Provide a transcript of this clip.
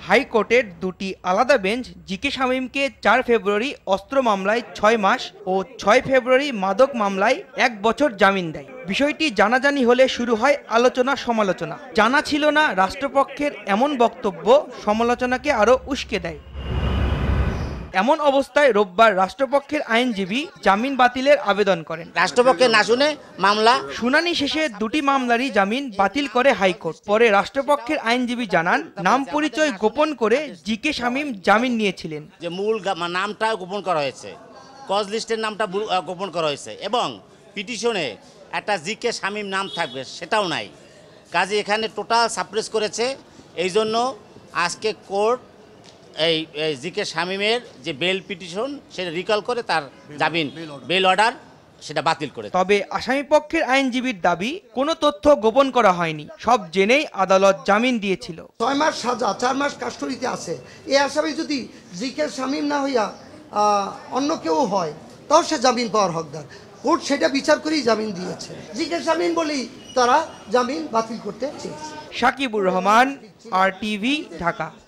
হাইকোর্টের দুটি আলাদা বেঞ্চ জিকে শামীমকে ৪ ফেব্রুয়ারি অস্ত্র মামলায় ৬ মাস ও ৬ ফেব্রুয়ারি মাদক মামলায় ১ বছর জামিন দেয়। বিষয়টি জানাজানি হলে শুরু হয় আলোচনা সমালোচনা। জানা ছিল না রাষ্ট্রপক্ষের এমন বক্তব্য সমালোচনাকে আরও উস্কে দেয়। এমন অবস্থায় রোববার রাষ্ট্রপক্ষের আইনজীবী জামিন বাতিলের আবেদন করেন। রাষ্ট্রপক্ষের না শুনে মামলা শুনানি শেষে দুটি মামলারই জামিন বাতিল করে হাইকোর্ট। পরে রাষ্ট্রপক্ষের আইনজীবী জানান, নাম পরিচয় গোপন করে জিকে শামীম জামিন নিয়েছিলেন। যে মূল নামটা গোপন করা হয়েছে, কজ লিস্টের নামটা গোপন করা হয়েছে এবং পিটিশনে একটা জিকে শামীম নাম থাকবে সেটাও নাই। কাজে এখানে টোটাল সাপ্রেস করেছে। এই জন্য আজকে কোর্ট এই জিকে শামীমের যে বেল পিটিশন সেটা রিকল করে তার জামিন বেল অর্ডার সেটা বাতিল করে। তবে আসামি পক্ষের আইনজীবীর দাবি, কোনো তথ্য গোপন করা হয়নি, সব জেনেই আদালত জামিন দিয়েছিল। ৬ মাস সাজা, ৪ মাস কাস্টডিতে আছে। এই আসামি যদি জিকে শামীম না হইয়া অন্য কেউ হয় তাও সে জামিন পাওয়ার হকদার। কোর্ট সেটা বিচার করেই জামিন দিয়েছে। জিকে শামীম বলেই তারা জামিন বাতিল করতে চেয়েছে। সাকিবুর রহমান, RTV, ঢাকা।